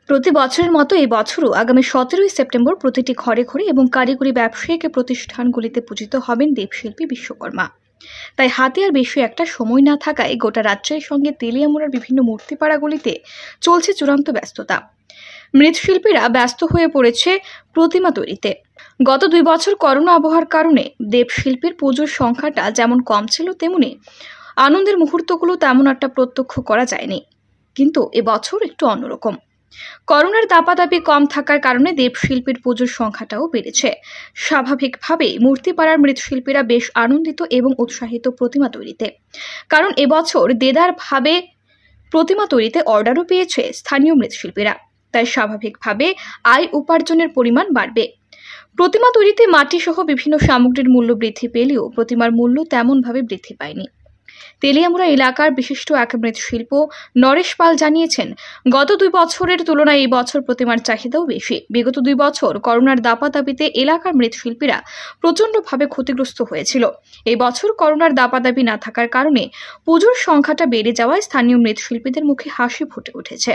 প্রতি বছরের মতো এই বছরও আগামী 17ই সেপ্টেম্বর প্রতিটি ঘরে ঘরে এবং কারিগরি ব্যবসায়িক প্রতিষ্ঠানগুলিতে পূজিত হবেন দেবশিল্পী বিশ্বকর্মা। তাই হাতে আর বেশি একটা সময় না থাকায় গোটা রাজ্যের সঙ্গে তেলিয়ামুড়ার বিভিন্ন মূর্তিপাড়াগুলিতে চলছে চূড়ান্ত ব্যস্ততা। মৃৎশিল্পীরা ব্যস্ত হয়ে পড়েছে প্রতিমা তৈরিতে। গত 2 বছর করোনা আবহাওয়ার কারণে দেবশিল্পীর পুজোর সংখ্যাটা যেমন কম ছিল, তেমনি আনন্দের মুহূর্তগুলো তেমন একটা প্রত্যক্ষ করা যায়নি। কিন্তু এবছর একটু অন্যরকম। করোনার দাপাদাপি কম থাকার কারণে দেবশিল্পীর পুজোর সংখ্যাটাও বেড়েছে। স্বাভাবিকভাবেই মূর্তিপাড়ার মৃৎশিল্পীরা বেশ আনন্দিত এবং উৎসাহিত প্রতিমা তৈরিতে, কারণ এবছর দেদারভাবে প্রতিমা তৈরিতে অর্ডারও পেয়েছে স্থানীয় মৃৎশিল্পীরা। তাই স্বাভাবিকভাবে আয় উপার্জনের পরিমাণ বাড়বে। প্রতিমা তৈরিতে মাটি সহ বিভিন্ন সামগ্রীর মূল্য বৃদ্ধি পেলেও প্রতিমার মূল্য তেমনভাবে বৃদ্ধি পায়নি। তেলিয়ামুড়া এলাকার বিশিষ্ট এক মৃৎশিল্প নরেশ পাল জানিয়েছেন, গত 2 বছরের তুলনায় এই বছর প্রতিমার চাহিদাও বেশি। বিগত 2 বছর করোনার দাপাদাপিতে এলাকার মৃৎশিল্পীরা প্রচণ্ডভাবে ক্ষতিগ্রস্ত হয়েছিল। এই বছর করোনার দাপাদাপি না থাকার কারণে পুজোর সংখ্যাটা বেড়ে যাওয়ায় স্থানীয় মৃৎশিল্পীদের মুখে হাসি ফুটে উঠেছে।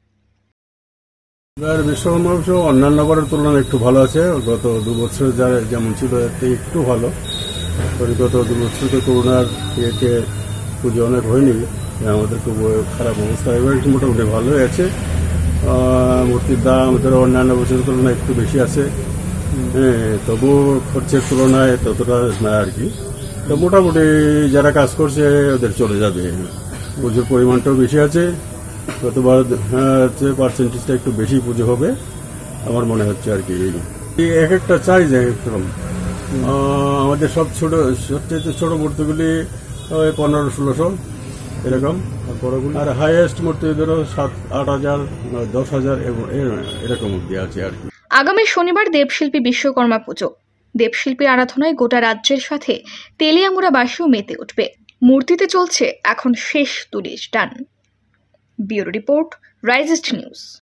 বিশ্বকর্মা উৎসব অন্যান্য বারের তুলনায় একটু ভালো আছে। গত 2 বছর যেমন ছিল একটু ভালো। গত 2 বছর তো করোনার ইয়েতে পুজো অনেক হয়নি, আমাদের খুব খারাপ অবস্থা। এবার একটু মোটামুটি ভালোই আছে। মূর্তির দাম অন্যান্য বছরের তুলনায় একটু বেশি আছে, তবুও খরচের তুলনায় ততটা না আর কি। তো মোটামুটি যারা কাজ করছে ওদের চলে যাবে। পুজোর পরিমাণটাও বেশি আছে। গতবার হচ্ছে পার্সেন্টেজটা একটু বেশি পুজো হবে আমার মনে হচ্ছে আর কি। এক একটা চাই যায় একরকম। আমাদের সব সবচেয়ে ছোট মূর্তিগুলি 1500-1600 এরকম, আর হাইয়েস্ট মূর্তি ধরো 7-8 হাজার 10 হাজার এরকম অব্দি আছে আর কি। আগামী শনিবার দেবশিল্পী বিশ্বকর্মা পুজো। দেবশিল্পী আরাধনায় গোটা রাজ্যের সাথে তেলিয়ামুড়াবাসীও মেতে উঠবে। মূর্তিতে চলছে এখন শেষ তুলির টান। ব্যুরো রিপোর্ট, রাইজিস্ট নিউজ।